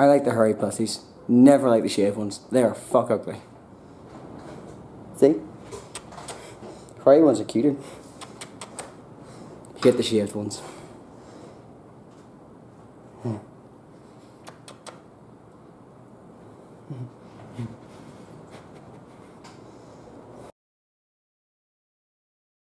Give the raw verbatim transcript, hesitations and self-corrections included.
I like the hairy pussies. Never like the shaved ones. They are fuck ugly. See? Hairy ones are cuter. Hate the shaved ones. Hmm.